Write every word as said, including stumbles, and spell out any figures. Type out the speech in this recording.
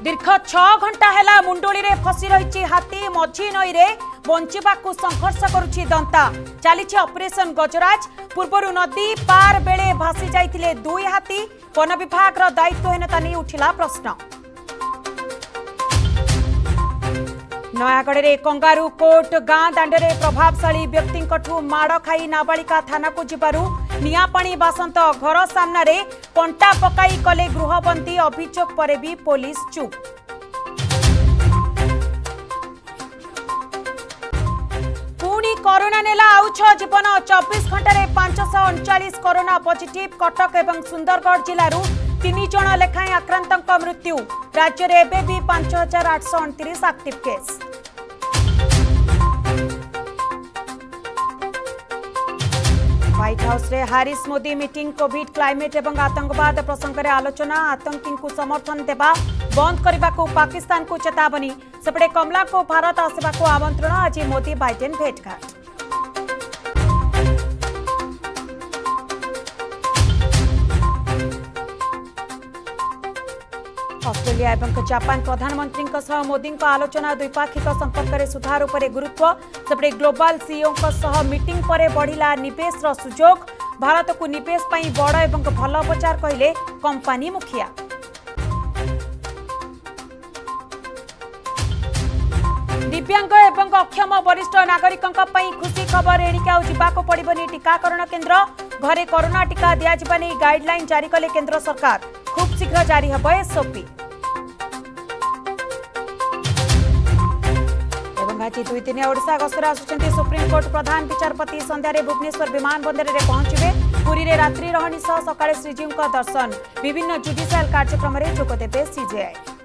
दीर्घ छह घंटा हेला मुंडोली रे फसी रही हाथी मझी नई रे बंचिबाकू संघर्ष करुछि दंता चली ऑपरेशन गजराज पूर्वर नदी पार बेले भासी जाइतिले दुई हाथी वन विभाग दायित्वहीनता नहीं उठिला प्रश्न। नयागढ़ में कंगारू कोर्ट गां दांडे प्रभावशाली व्यक्ति माड़ खाई नाबालिका थाना को जिबारु नियापाणी बासंत घर सामने कंटा पकाई कले गृहबंदी अभियोग पर भी पुलिस चुप। पुणी कोरोना नेला आउ छ जीवन चौबीस घंटे पांच सौ अड़चाश कोरोना पॉजिटिव कटक एवं सुंदरगढ़ जिलू तीन जन लेखाएं आक्रांतक मृत्यु राज्य में एबे भी पांच हजार आठ सौ अणतीस एक्टिव केस। व्हाइट हाउस रे Harris Modi meeting Covid climate एवं आतंकवाद प्रसंग में आलोचना आतंकी को समर्थन देवा बंद करने को पाकिस्तान को चेतावनी सेपटे कमला को भारत आसवा को आमंत्रण आज मोदी बाइडेन भेटघाट। ऑस्ट्रेलिया एवं जापान प्रधानमंत्री मोदी आलोचना द्विपाक्षिक संपर्क में सुधार उपर गुरुत्व सेपटे ग्लोबल सीईओ मीटिंग पर बढ़िला निवेश सुजोग भारत को निवेश पर बड़ एवं भल बजार कहले कंपनी मुखिया। दिव्यांग एवं अक्षम वरिष्ठ नागरिकों खुशी खबर एणिके आउ जावाक पड़बनी टीकाकरण केन्द्र घरे कोरोना टीका दिया नहीं गाइडलाइन जारी कले केन्द्र सरकार खूब शीघ्र जारी हब एसओपी। आज दुई दिन ओडिशा गस्तर आसुचंती सुप्रीमकोर्ट प्रधान विचारपति संध्यारे भुवनेश्वर विमान बंदर में पहुंचे पुरी रे रात्रि रहणी सह सकाळे श्रीजीव दर्शन विभिन्न जुडिशियल कार्यक्रम में जोगदेवे सीजेआई।